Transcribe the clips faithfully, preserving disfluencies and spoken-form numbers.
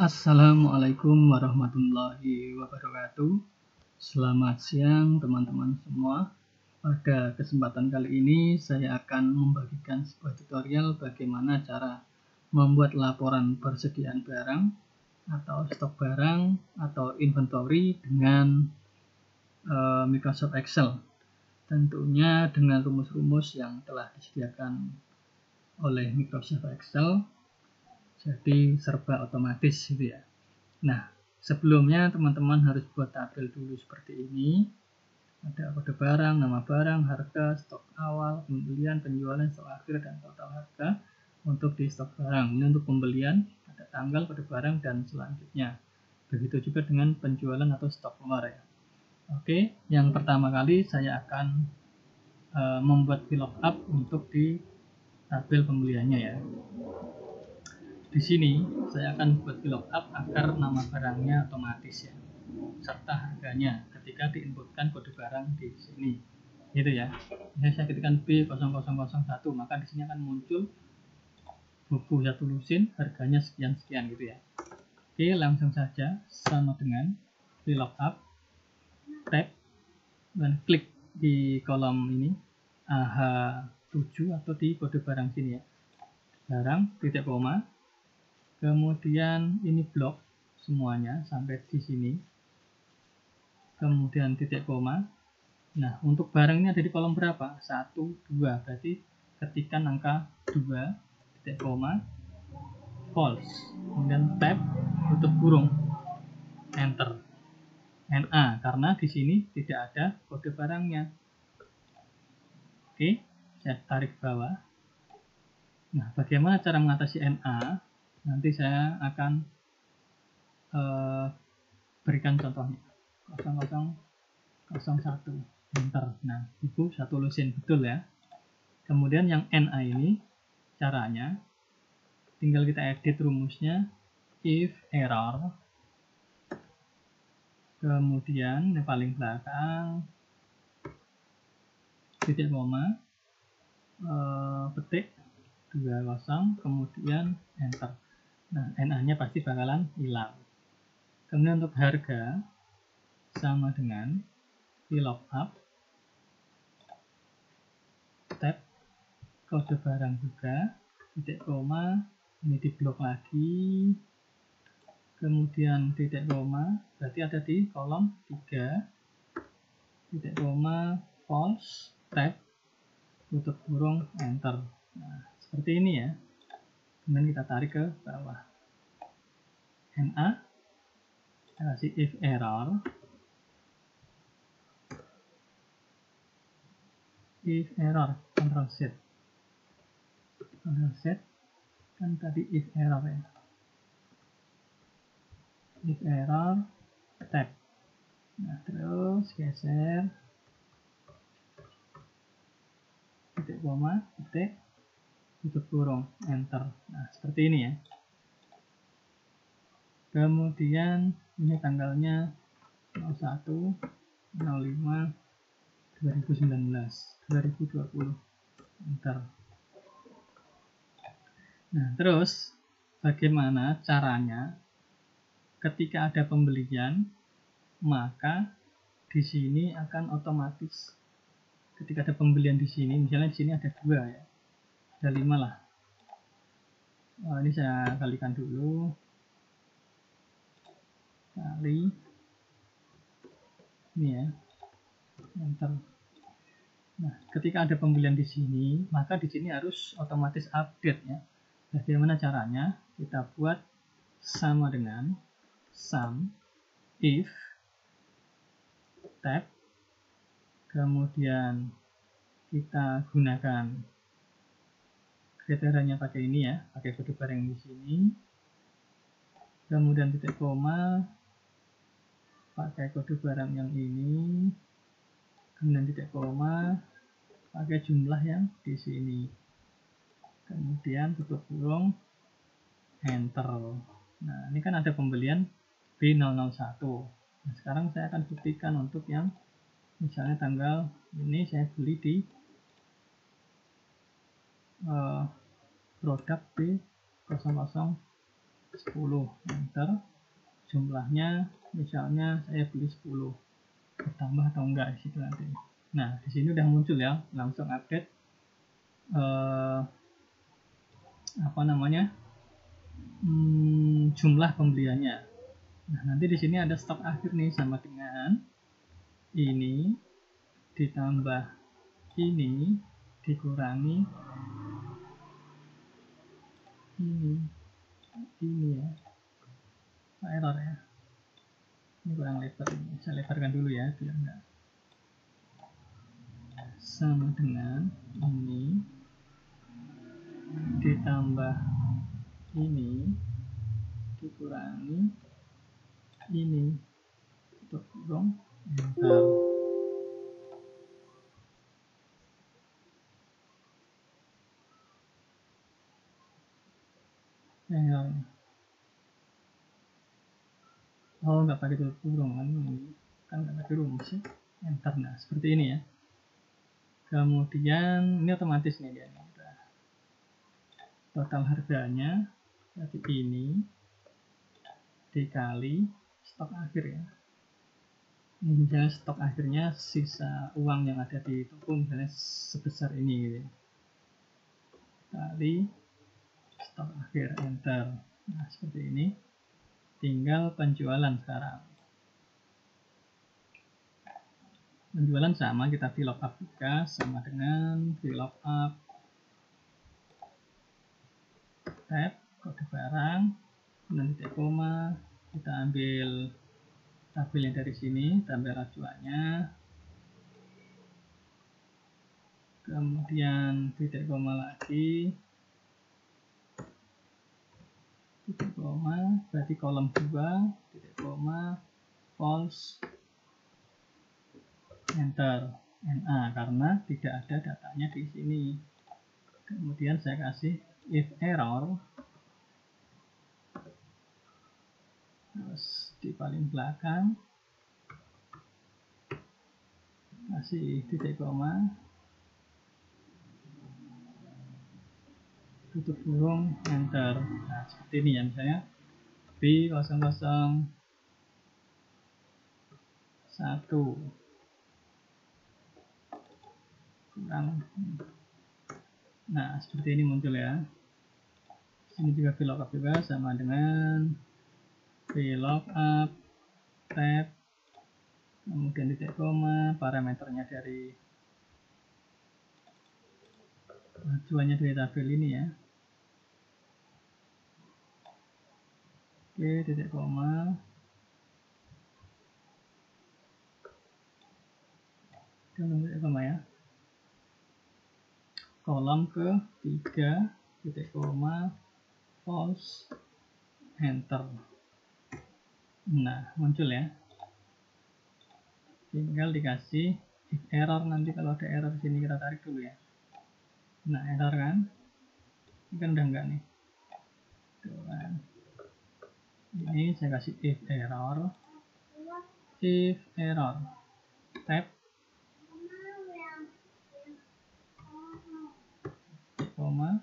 Assalamualaikum warahmatullahi wabarakatuh. Selamat siang teman-teman semua. Pada kesempatan kali ini saya akan membagikan sebuah tutorial bagaimana cara membuat laporan persediaan barang atau stok barang atau inventory dengan uh, Microsoft Excel. Tentunya dengan rumus-rumus yang telah disediakan oleh Microsoft Excel. Jadi serba otomatis gitu ya. Nah, sebelumnya teman-teman harus buat tabel dulu seperti ini. Ada kode barang, nama barang, harga, stok awal, pembelian, penjualan, stok akhir, dan total harga untuk di stok barang. Ini untuk pembelian, ada tanggal, kode barang, dan selanjutnya. Begitu juga dengan penjualan atau stok keluar ya. Oke, yang pertama kali saya akan uh, membuat VLOOKUP untuk di tabel pembeliannya ya. Di sini saya akan buat VLOOKUP agar nama barangnya otomatis ya, serta harganya ketika diinputkan kode barang di sini, gitu ya. Misalnya saya ketikkan B nol nol nol satu, maka di sini akan muncul buku satu lusin, harganya sekian sekian gitu ya. Oke, langsung saja sama dengan VLOOKUP, tab dan klik di kolom ini A H tujuh atau di kode barang sini ya, barang titik koma. Kemudian ini blok semuanya sampai di sini. Kemudian titik koma. Nah, untuk barang ini ada di kolom berapa? satu, dua. Berarti ketikkan angka dua, titik koma, false. Kemudian tab, tutup kurung, enter. N A, karena di sini tidak ada kode barangnya. Oke, saya tarik bawah. Nah, bagaimana cara mengatasi N A? Nanti saya akan uh, berikan contohnya. nol nol nol satu, enter. Nah, buku satu lusin, betul ya. Kemudian yang N A ini caranya tinggal kita edit rumusnya, if error, kemudian yang paling belakang titik koma, uh, petik dua puluh, kemudian enter. Nah, N A-nya pasti bakalan hilang. Kemudian untuk harga sama dengan VLOOKUP, tab, kode barang juga, titik koma, ini di blok lagi, kemudian titik koma, berarti ada di kolom tiga, titik koma, false, tab, tutup kurung, enter. Nah, seperti ini ya. Kemudian kita tarik ke bawah. N A, kita kasih if error, if error, Ctrl Z, Ctrl Z, kan tadi if error ya, if error, tab. Nah, terus geser, titik koma, titik, tutup kurung, enter. Nah, seperti ini ya. Kemudian ini tanggalnya nol satu nol lima dua ribu sembilan belas dua ribu dua puluh, enter. Nah, terus bagaimana caranya ketika ada pembelian, maka di sini akan otomatis ketika ada pembelian di sini, misalnya di sini ada dua ya, ada lima lah. Oh, ini saya kalikan dulu, kali ini ya, enter. Nah, ketika ada pembelian di sini, maka di sini harus otomatis update ya. Bagaimana caranya? Kita buat sama dengan sum if tab, kemudian kita gunakan kriterianya pakai ini ya, pakai kode barang di sini, kemudian titik koma, pakai kode barang yang ini, kemudian titik koma, pakai jumlah yang di sini, kemudian tutup kurung, enter. Nah, ini kan ada pembelian B nol nol satu. Nah, sekarang saya akan buktikan untuk yang misalnya tanggal ini saya beli di uh, produk B nol nol sepuluh, enter. Jumlahnya misalnya saya beli sepuluh, bertambah atau enggak di situ nanti. Nah, di sini udah muncul ya, langsung update eh, apa namanya hmm, jumlah pembeliannya. Nah, nanti di sini ada stok akhir nih, sama dengan ini ditambah ini dikurangi ini ini ya, error ya, ini kurang lebar, ini saya lebarkan dulu ya biar enggak, sama dengan ini ditambah ini dikurangi ini, tutup kurung, enter. Enter. Oh, nggak pakai tutup kurung kan, kan nggak pakai rumus ya. Enter. Nah, seperti ini ya. Kemudian ini otomatis nih dia. Total harganya jadi ini dikali stok akhir ya. Ini misalnya stok akhirnya sisa uang yang ada di toko misalnya sebesar ini gitu. Kali stok akhir, enter. Nah, seperti ini. Tinggal penjualan sekarang. Penjualan sama, kita VLOOKUP juga sama dengan VLOOKUP tab kode barang, kemudian titik koma, kita ambil tabelnya dari sini, tabel acuannya, kemudian titik koma lagi, titik koma, berarti kolom dua, titik koma, false, enter, N A, karena tidak ada datanya di sini. Kemudian saya kasih if error, terus di paling belakang kasih titik koma, tutup kurung, enter. Nah, seperti ini ya, misalnya B nol nol satu kurang. Nah, seperti ini muncul ya. Sini juga VLOOKUP juga sama dengan VLOOKUP tab, kemudian titik koma, parameternya dari acuannya dari tabel ini ya. Oke, titik koma, titik koma ya. Kolom ke tiga, titik koma, false, enter. Nah, muncul ya. Tinggal dikasih if error, nanti kalau ada error sini kita tarik dulu ya. Nah, error kan? Ini kan udah enggak nih. Tuh kan. Ini saya kasih if error, if error, tab, koma,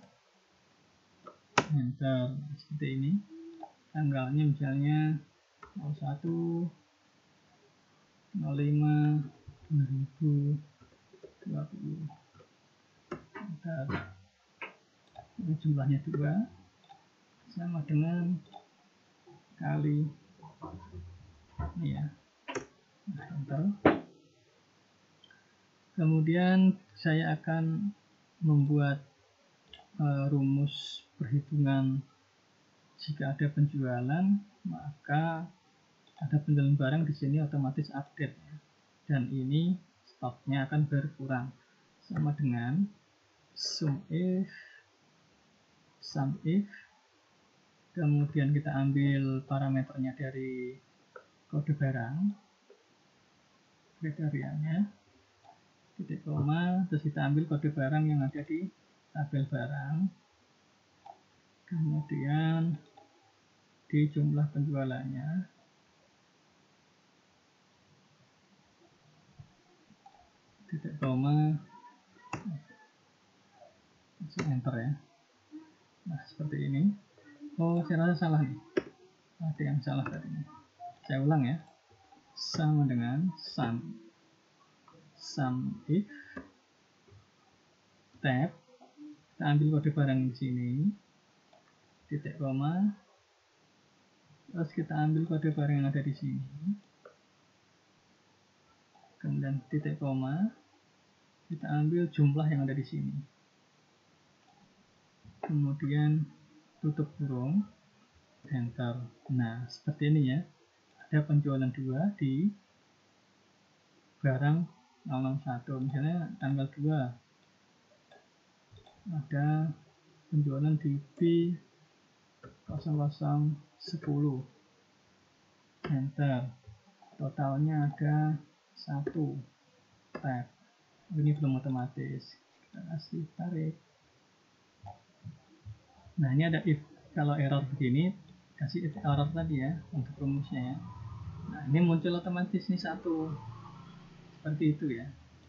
enter. Seperti ini. Tanggalnya misalnya nol satu nol lima dua ribu dua puluh. Enter. Ini jumlahnya dua sama dengan kali ini ya. Nah, enter. Kemudian saya akan membuat uh, rumus perhitungan jika ada penjualan, maka ada penjualan barang di sini otomatis update ya. Dan ini stoknya akan berkurang, sama dengan sum if, sum if, kemudian kita ambil parameternya dari kode barang, kriterianya, titik koma, terus kita ambil kode barang yang ada di tabel barang, kemudian di jumlah penjualannya, titik koma, enter ya. Nah, seperti ini. Oh, saya rasa salah nih. Ada yang salah tadi. Saya ulang ya. Sama dengan sum. Sum if tab. Kita ambil kode barang di sini. Titik koma. Terus kita ambil kode barang yang ada di sini. Kemudian titik koma. Kita ambil jumlah yang ada di sini. Kemudian tutup kurung. Enter. Nah, seperti ini ya. Ada penjualan dua di barang nol nol satu. Misalnya tanggal dua. Ada penjualan di B nol nol sepuluh. Enter. Totalnya ada satu. Tab. Ini belum otomatis. Kita kasih tarik. Nah, ini ada if. Kalau error begini, kasih if error tadi ya, untuk rumusnya ya. Nah, ini muncul otomatis nih satu. Seperti itu ya.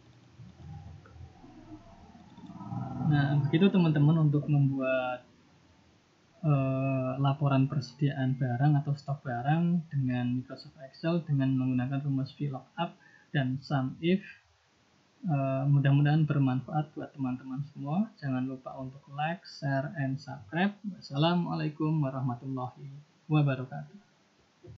Nah, begitu teman-teman untuk membuat eh, laporan persediaan barang atau stok barang dengan Microsoft Excel dengan menggunakan rumus VLOOKUP dan SUMIF. Uh, mudah-mudahan bermanfaat buat teman-teman semua. Jangan lupa untuk like, share, and subscribe. Wassalamualaikum warahmatullahi wabarakatuh.